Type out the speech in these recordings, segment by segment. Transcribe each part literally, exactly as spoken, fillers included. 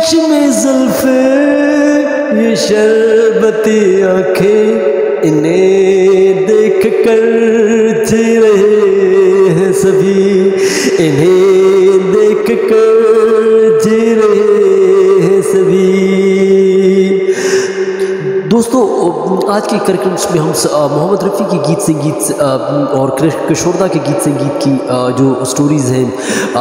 نقش میں زلفے یہ شربتی آنکھیں انہیں دیکھ کر جی رہے ہیں سبھی، انہیں دیکھ کر جی رہے ہیں سبھی۔ دوستو آج کے کرکٹس میں ہم محمد رفیع کی گیت سنگیت اور کشور دا کے گیت سنگیت کی جو سٹوریز ہیں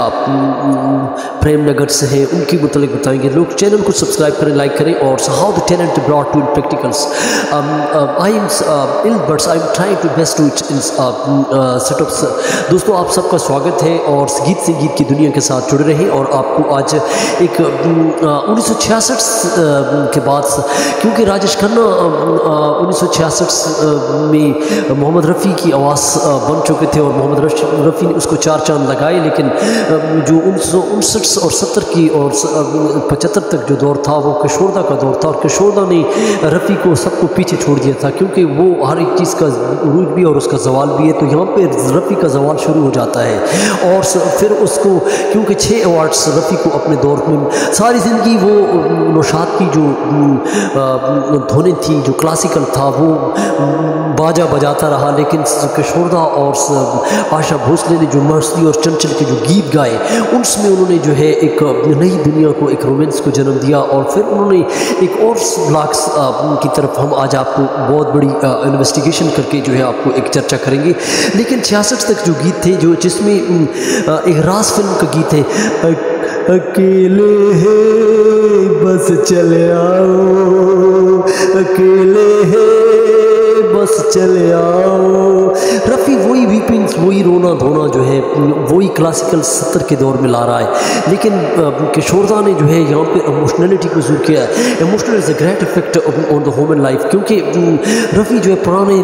پریم نگر سے ہیں ان کی متعلق بتائیں گے۔ لوگ چینل کو سبسکرائب کریں، لائک کریں، اور how the talent brought to practicals I am in bits I am trying to best to in set ups. دوستو آپ سب کا سواگت ہے اور گیت سنگیت کی دنیا کے ساتھ جڑے رہیں، اور آپ کو آج ایک انیس سو چھیاسٹھ کے بعد، کیونکہ راجیش کھنہ انیس سو چھیاسٹھ میں محمد رفیع کی آواز بن چکے تھے اور محمد رفیع نے اس کو چار چاند لگائے، لیکن جو انیس سو انسٹھ اور ستر کی اور پچہتر تک جو دور تھا وہ کشور دا کا دور تھا، اور کشور دا نے رفیع کو سب کو پیچھے چھوڑ دیا تھا، کیونکہ وہ ہر ایک چیز کا عروج بھی اور اس کا زوال بھی ہے، تو یہاں پہ رفیع کا زوال شروع ہو جاتا ہے، اور پھر اس کو کیونکہ چھ ایوارڈس رفیع کو اپنے دور میں، ساری زندگی وہ نوشاد کی جو دھنیں تھیں، جو کلاسیکل تھا وہ باجا بجاتا رہا، لیکن کشور دا اور آشا بھوسلے نے جو مرسلی اور چنچل کے جو گیت گائے ان میں انہوں نے جو ہے ایک نئی دنیا کو، ایک رومانس کو جنم دیا، اور پھر انہوں نے ایک اور بلاکس کی طرف ہم آج آپ کو بہت بڑی انویسٹیگیشن کر کے جو ہے آپ کو ایک چرچا کریں گے۔ لیکن چھیاسٹھ تک جو گیت تھے، جو جس میں ایک راز فلم کا گیت ہے، اکیلے ہے بس چلے آؤ، اکیلے ہے بس چلے آؤ، رفیع وہی ویپنگز، وہی رونا دھونا جو ہے وہی کلاسیکل ستر کے دور میں لا رہا ہے، لیکن کشور دا نے جو ہے یہاں پہ ایموشنلٹی کو زور کیا ہے۔ Emotional is a great effect on the human life, کیونکہ رفیع جو ہے پرانے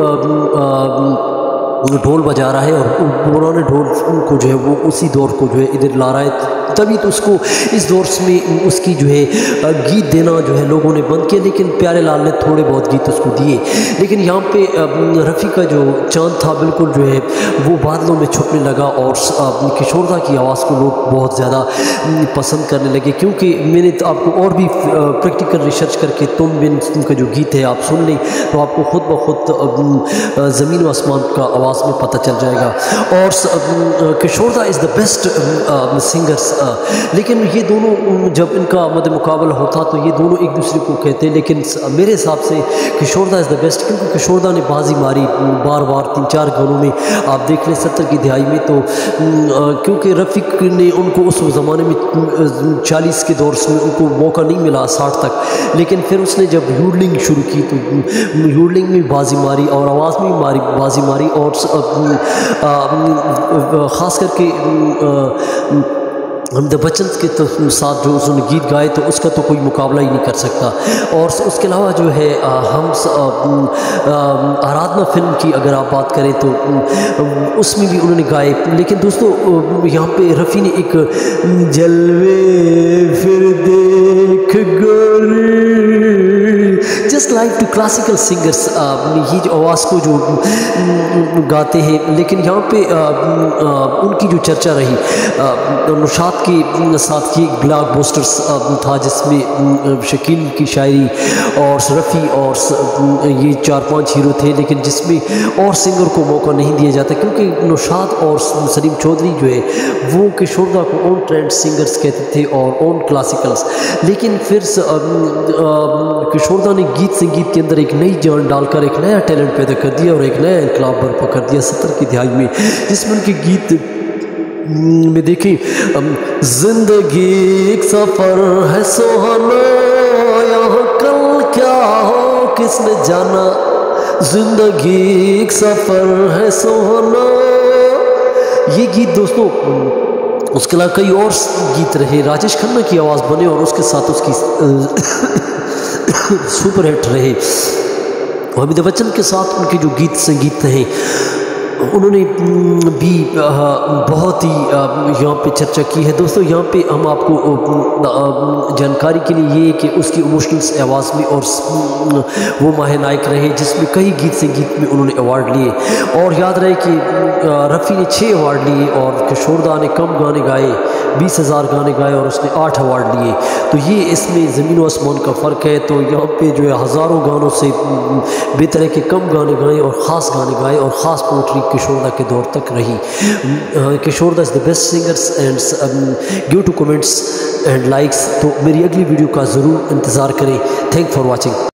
ڈھول بجا رہا ہے اور پرانے ڈھول کو جو ہے وہ اسی دور کو جو ہے ادھر لا رہا ہے، تبھی تو اس کو اس دور میں اس کی جو ہے گیت دینا جو ہے لوگوں نے بند کیا، لیکن پیارے لال نے تھوڑے بہت گیت اس کو دیے، لیکن یہاں پہ رفیع کا جو چاند تھا بالکل جو ہے وہ بادلوں میں چھپنے لگا، اور کشور دا کی آواز کو لوگ بہت زیادہ پسند کرنے لگے، کیونکہ میں نے آپ کو اور بھی پریکٹیکل ریسرچ کر کے تم بن کا جو گیت ہے آپ سن لیں تو آپ کو خود بخود زمین و آسمان کا آواز میں پتہ چل جائے گا، اور کشور دا از دا بیسٹ سنگرس، لیکن یہ دونوں جب ان کا مد مقابلہ ہوتا تو یہ دونوں ایک دوسرے کو کہتے ہیں، لیکن میرے حساب سے کشور دا از دا بیسٹ، کیونکہ کشور دا نے بازی ماری بار بار تین چار گانوں میں، آپ دیکھ لیں ستر کی دہائی میں، تو کیونکہ رفیع نے ان کو اس زمانے میں چالیس کے دور میں ان کو موقع نہیں ملا ساٹھ تک، لیکن پھر اس نے جب یوڈلنگ شروع کی تو یوڈلنگ میں بازی ماری اور آواز میں ماری بازی ماری، اور خاص کر کے امیتابھ بچن کے ساتھ جو اس نے گیت گائے تو اس کا تو کوئی مقابلہ ہی نہیں کر سکتا، اور اس کے علاوہ جو ہے ہم آرادھنا فلم کی اگر آپ بات کریں تو اس میں بھی انہوں نے گائے، لیکن دوستو یہاں پہ رفیع نے ایک جلوے پھر دیکھ گوری just like to classical singers, یہ جو آواز کو جو گاتے ہیں، لیکن یہاں پہ ان کی جو چرچا رہی نوشاد کے ساتھ، یہ بلاک بوسٹرز تھا جس میں شکیل کی شاعری اور رفیع اور یہ چار پانچ ہیرو تھے، لیکن جس میں اور سنگر کو موقع نہیں دیا جاتا، کیونکہ نوشاد اور سلیم چودھری جو ہے وہ کشور دا کو اون ٹرینڈ سنگرز کہتے تھے اور اون کلاسیکلز، لیکن پھر کشور دا نے گیت سنگیت کے اندر ایک نئی جان ڈال کر ایک نیا ٹیلنٹ پیدا کر دیا اور ایک نیا انقلاب برپا کر دیا ستر کی دہائی میں، جس میں ان کے گیت میں دیکھیں زندگی ایک سفر ہے سہانا، یہاں کل کیا ہو کس نے جانا، زندگی ایک سفر ہے سہانا، یہ گیت دوستو اس کے علاوہ کئی اور گیت رہے، راجیش کھنہ کی آواز بنے اور اس کے ساتھ اس کی سپر ہٹ رہے، امیتابھ بچن کے ساتھ ان کے جو گیت سنگیت ہیں انہوں نے بھی بہت ہی یہاں پہ چرچا کی ہے۔ دوستو یہاں پہ ہم آپ کو جانکاری کے لیے یہ کہ اس کی ایموشنلس آواز میں اور وہ ماہ نائک رہے جس میں کئی گیت سنگیت میں انہوں نے ایوارڈ لیے، اور یاد رہے کہ رفیع نے چھ ایوارڈ لیے اور کشوردہ نے کم گانے گائے، بیس ہزار گانے گائے اور اس نے آٹھ ایوارڈ لیے۔ تو یہ اس میں زمین و آسمان کا فرق ہے۔ تو یہاں پہ جو ہے ہزاروں گانوں سے بہتر ہے کہ کم گانے گائیں اور خاص گانے گائیں، اور خاص پوٹری کشوردہ کے دور تک رہی۔ کشوردہ is the best singers and give to comments and likes. تو میری اگلی ویڈیو کا ضرور انتظار کریں۔ Thank for watching.